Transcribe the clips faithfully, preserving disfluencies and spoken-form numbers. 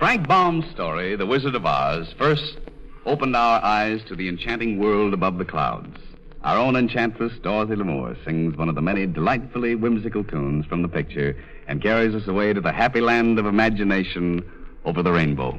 Frank Baum's story, The Wizard of Oz, first opened our eyes to the enchanting world above the clouds. Our own enchantress, Dorothy Lamour, sings one of the many delightfully whimsical tunes from the picture and carries us away to the happy land of imagination over the rainbow.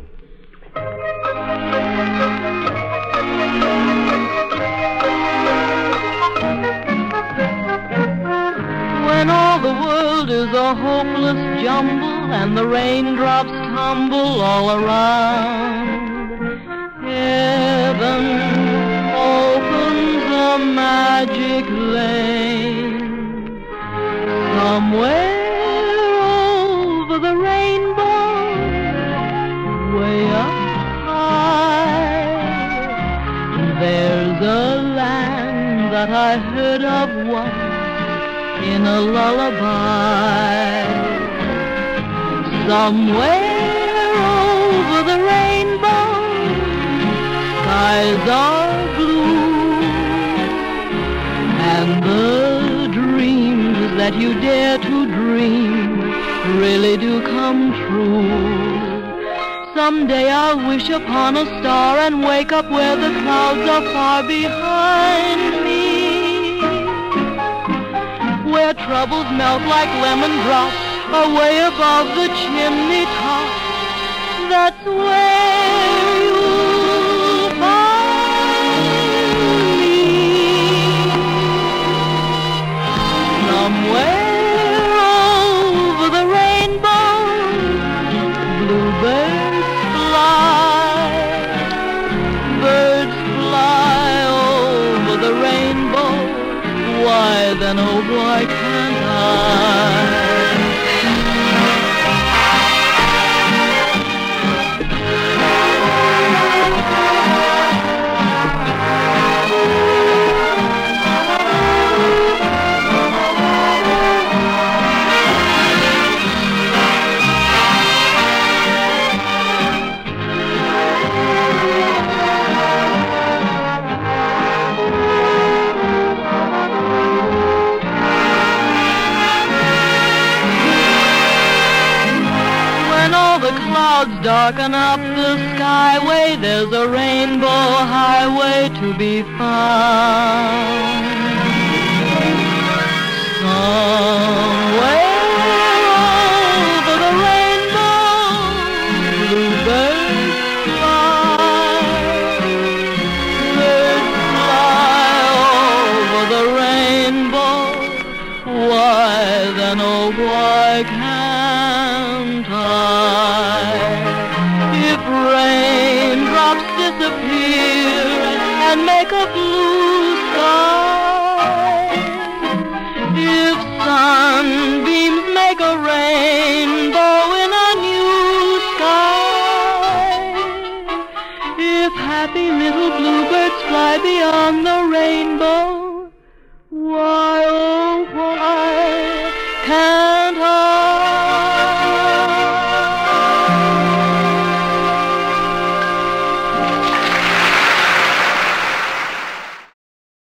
When all the world is a hopeless jumble and the raindrops tumble all around, heaven opens a magic lane. Somewhere over the rainbow, way up high, there's a land that I heard of once in a lullaby. Somewhere over the rainbow, skies are blue, and the dreams that you dare to dream really do come true. Someday I'll wish upon a star and wake up where the clouds are far behind me, where troubles melt like lemon drops away above the chimney top. That's where you'll find me. Somewhere over the rainbow, bluebirds fly, birds fly over the rainbow. Why then, oh, why can't I? The clouds darken up the skyway, there's a rainbow highway to be found. Somewhere over the rainbow, bluebirds fly, birds fly over the rainbow. Why then, oh, why can't I? If raindrops disappear and make a blue sky, if sunbeams make a rainbow in a new sky, if happy little bluebirds fly beyond the rainbow, why, oh,